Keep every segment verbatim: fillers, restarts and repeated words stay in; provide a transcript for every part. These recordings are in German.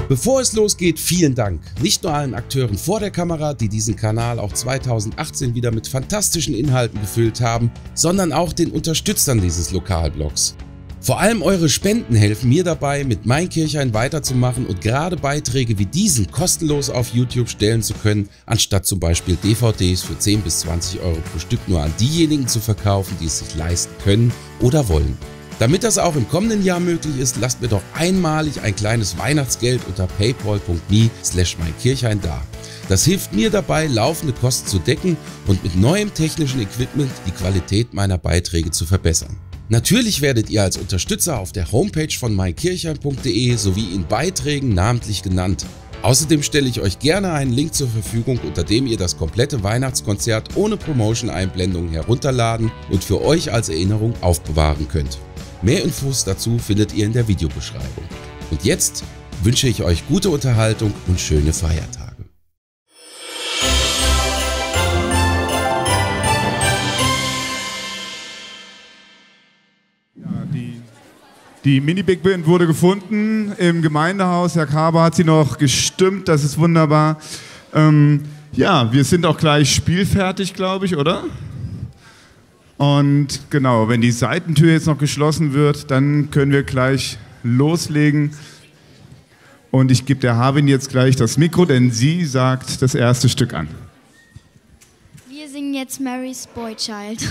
Bevor es losgeht, vielen Dank. Nicht nur allen Akteuren vor der Kamera, die diesen Kanal auch zweitausendachtzehn wieder mit fantastischen Inhalten gefüllt haben, sondern auch den Unterstützern dieses Lokalblogs. Vor allem eure Spenden helfen mir dabei, mit Mein Kirchhain weiterzumachen und gerade Beiträge wie diesen kostenlos auf YouTube stellen zu können, anstatt zum Beispiel D V Ds für zehn bis zwanzig Euro pro Stück nur an diejenigen zu verkaufen, die es sich leisten können oder wollen. Damit das auch im kommenden Jahr möglich ist, lasst mir doch einmalig ein kleines Weihnachtsgeld unter paypal punkt me slash meinkirchhain da. Das hilft mir dabei, laufende Kosten zu decken und mit neuem technischen Equipment die Qualität meiner Beiträge zu verbessern. Natürlich werdet ihr als Unterstützer auf der Homepage von meinkirchhain punkt de sowie in Beiträgen namentlich genannt. Außerdem stelle ich euch gerne einen Link zur Verfügung, unter dem ihr das komplette Weihnachtskonzert ohne Promotion-Einblendungen herunterladen und für euch als Erinnerung aufbewahren könnt. Mehr Infos dazu findet ihr in der Videobeschreibung. Und jetzt wünsche ich euch gute Unterhaltung und schöne Feiertage. Die Mini-Big Band wurde gefunden im Gemeindehaus. Herr Kaber hat sie noch gestimmt, das ist wunderbar. Ähm, ja, wir sind auch gleich spielfertig, glaube ich, oder? Und genau, wenn die Seitentür jetzt noch geschlossen wird, dann können wir gleich loslegen. Und ich gebe der Harvin jetzt gleich das Mikro, denn sie sagt das erste Stück an. Wir singen jetzt Mary's Boy Child.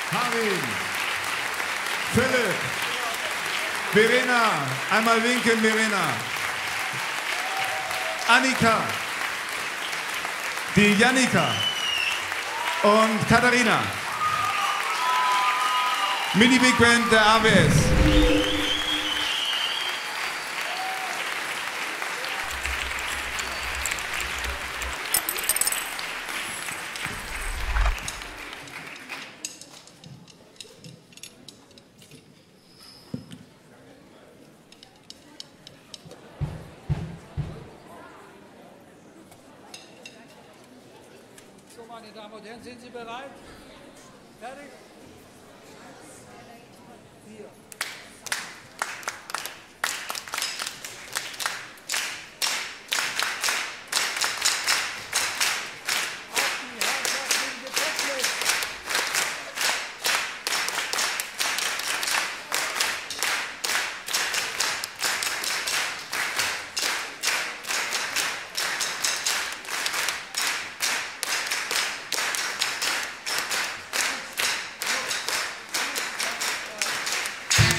Karin, Philipp, Verena, einmal winken, Verena, Annika, die Jannika und Katharina. Mini Big Band der A W S. So, meine Damen und Herren, sind Sie bereit? Fertig? Vier. Thank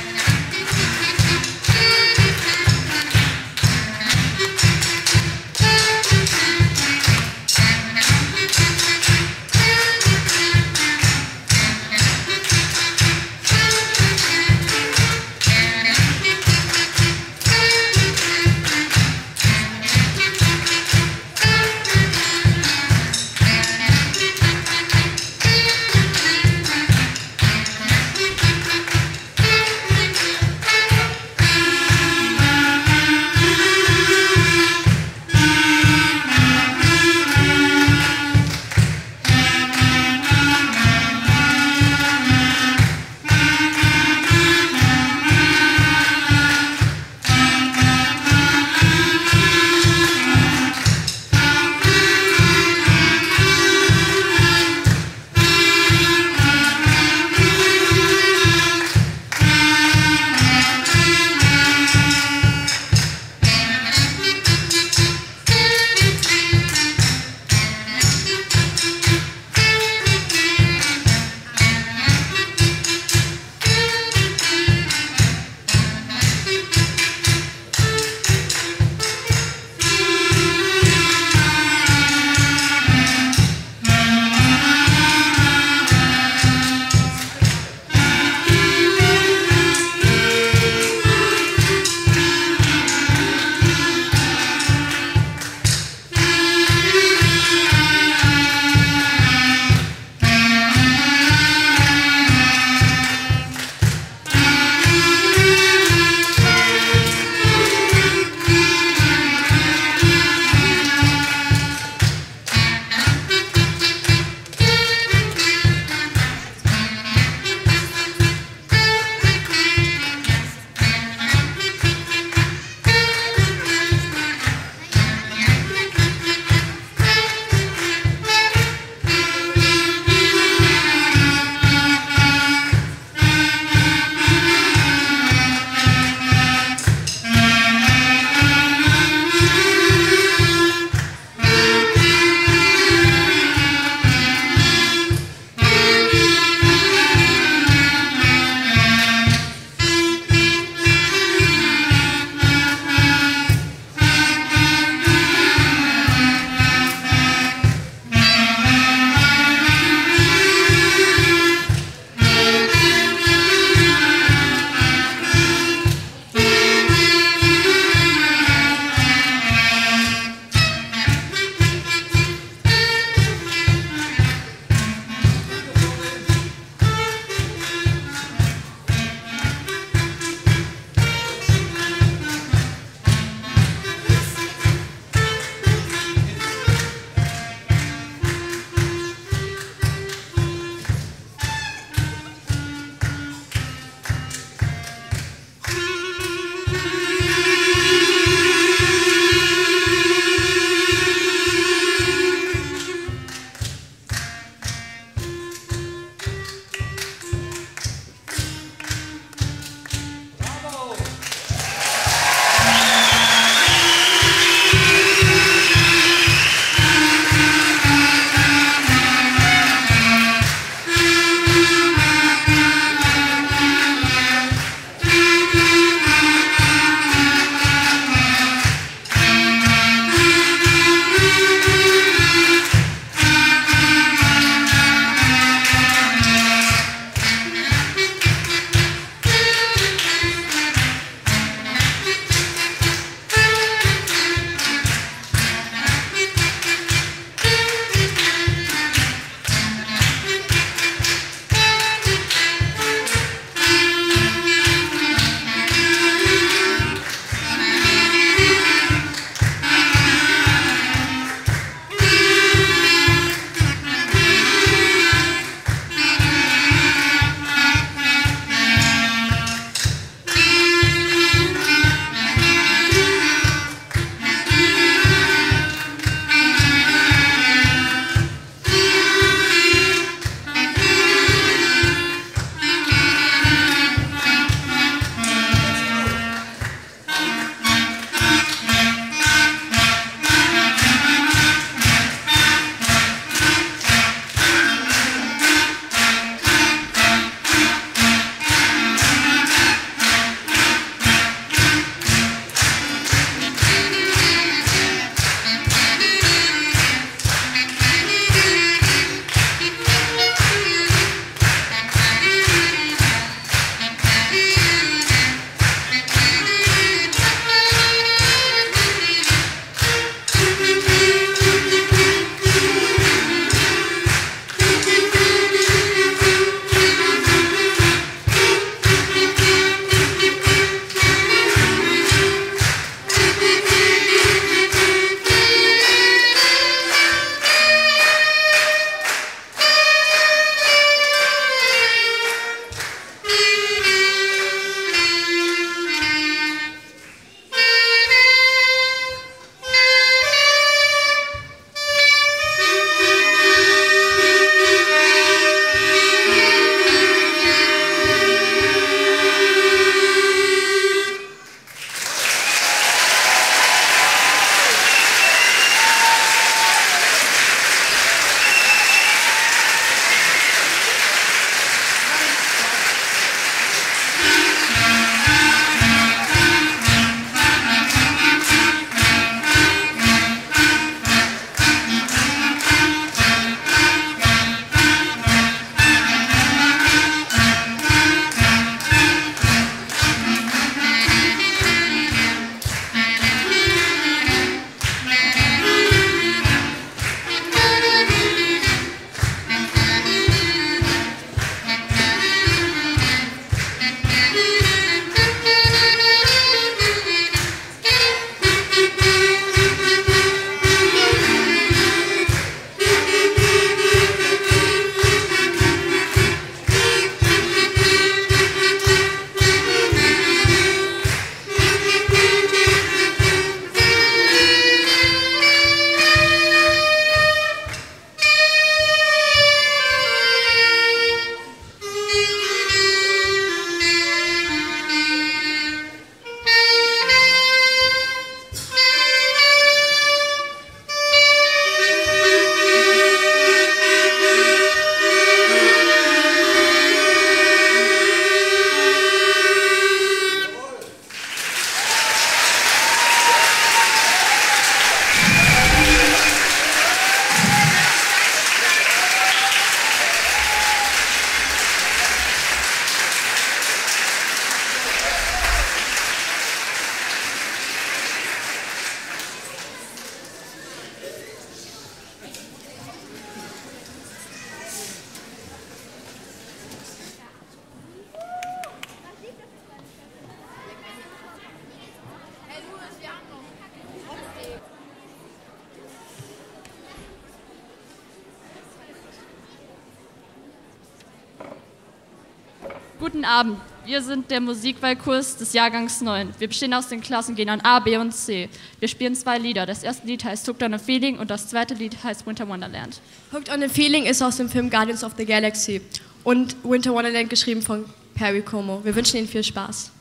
Guten Abend, wir sind der Musikwahlkurs des Jahrgangs neun. Wir bestehen aus den Klassen gehen an A, B und C. Wir spielen zwei Lieder. Das erste Lied heißt Hooked on a Feeling und das zweite Lied heißt Winter Wonderland. Hooked on a Feeling ist aus dem Film Guardians of the Galaxy und Winter Wonderland geschrieben von Perry Como. Wir wünschen Ihnen viel Spaß.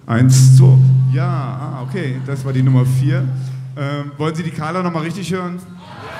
Eins, zwei. Ja, ah, okay, das war die Nummer vier. Ähm, wollen Sie die Carla nochmal richtig hören? Ja.